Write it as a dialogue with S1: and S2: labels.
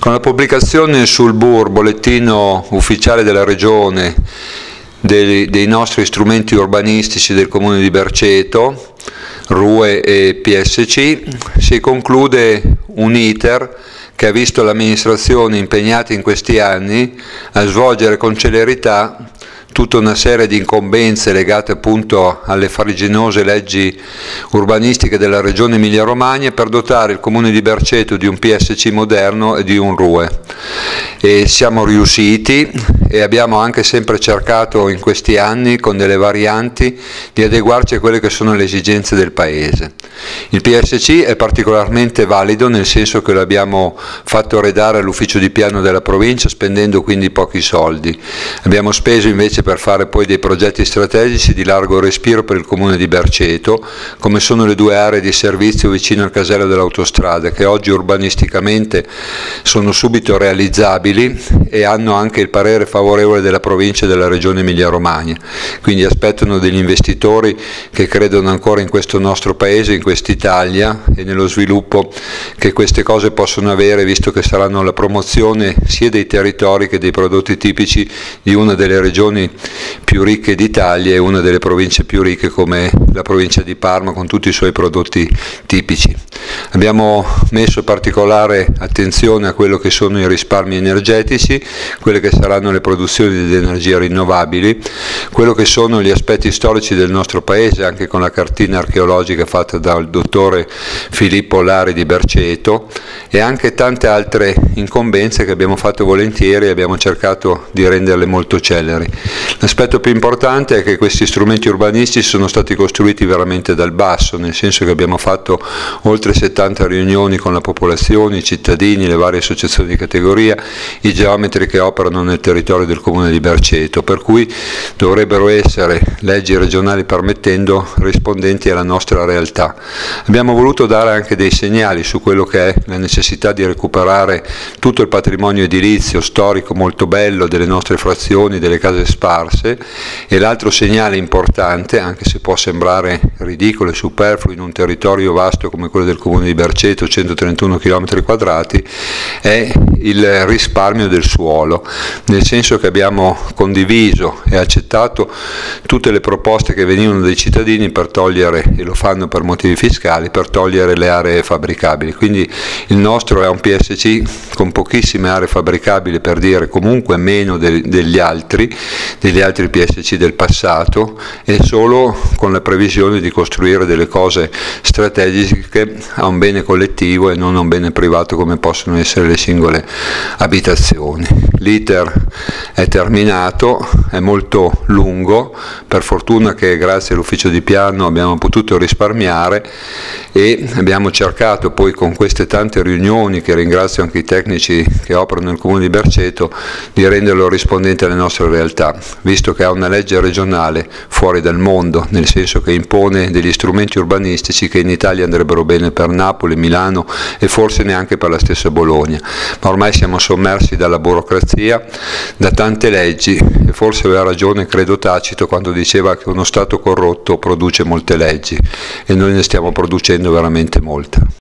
S1: Con la pubblicazione sul BUR, bollettino ufficiale della Regione, dei nostri strumenti urbanistici del Comune di Berceto, RUE e PSC, si conclude un iter che ha visto l'amministrazione impegnata in questi anni a svolgere con celerità tutta una serie di incombenze legate appunto alle farraginose leggi urbanistiche della Regione Emilia-Romagna per dotare il Comune di Berceto di un PSC moderno e di un RUE. E siamo riusciti e abbiamo anche sempre cercato in questi anni con delle varianti di adeguarci a quelle che sono le esigenze del Paese. Il PSC è particolarmente valido nel senso che lo abbiamo fatto redare all'ufficio di piano della provincia spendendo quindi pochi soldi. Abbiamo speso invece per fare poi dei progetti strategici di largo respiro per il Comune di Berceto, come sono le due aree di servizio vicino al casello dell'autostrada, che oggi urbanisticamente sono subito realizzabili e hanno anche il parere favorevole della provincia e della Regione Emilia-Romagna. Quindi aspettano degli investitori che credono ancora in questo nostro Paese, in quest'Italia e nello sviluppo che queste cose possono avere, visto che saranno la promozione sia dei territori che dei prodotti tipici di una delle regioni più ricche d'Italia e una delle province più ricche come la provincia di Parma con tutti i suoi prodotti tipici. Abbiamo messo particolare attenzione a quello che sono i risparmi energetici, quelle che saranno le produzioni di energia rinnovabili, quello che sono gli aspetti storici del nostro Paese, anche con la cartina archeologica fatta dal dottore Filippo Lari di Berceto, e anche tante altre incombenze che abbiamo fatto volentieri e abbiamo cercato di renderle molto celeri. L'aspetto più importante è che questi strumenti urbanistici sono stati costruiti veramente dal basso, nel senso che abbiamo fatto oltre 70 riunioni con la popolazione, i cittadini, le varie associazioni di categoria, i geometri che operano nel territorio del Comune di Berceto, per cui dovrebbero essere, leggi regionali permettendo, rispondenti alla nostra realtà. Abbiamo voluto dare anche dei segnali su quello che è la necessità di recuperare tutto il patrimonio edilizio storico molto bello delle nostre frazioni, delle case sparse, e l'altro segnale importante, anche se può sembrare ridicolo e superfluo in un territorio vasto come quello del Comune di Berceto, 131 km², è il risparmio del suolo, nel senso che abbiamo condiviso e accettato tutte le proposte che venivano dai cittadini per togliere, e lo fanno per motivi fiscali, per togliere le aree fabbricabili. Quindi il nostro è un PSC con pochissime aree fabbricabili, per dire comunque meno degli altri PSC del passato, e solo con la previsione di costruire delle cose strategiche a un bene collettivo e non a un bene privato come possono essere le singole abitazioni. L'iter è terminato, è molto lungo, per fortuna che grazie all'ufficio di piano abbiamo potuto risparmiare e abbiamo cercato poi con queste tante riunioni, che ringrazio anche i tecnici che operano nel Comune di Berceto, di renderlo rispondente alle nostre realtà, visto che ha una legge regionale fuori dal mondo, nel senso che impone degli strumenti urbanistici che in Italia andrebbero bene per Napoli, Milano e forse neanche per la stessa Bologna, ma ormai siamo sommersi dalla burocrazia, da tante leggi, e forse aveva ragione, credo, Tacito quando diceva che uno Stato corrotto produce molte leggi, e noi ne stiamo producendo veramente molte.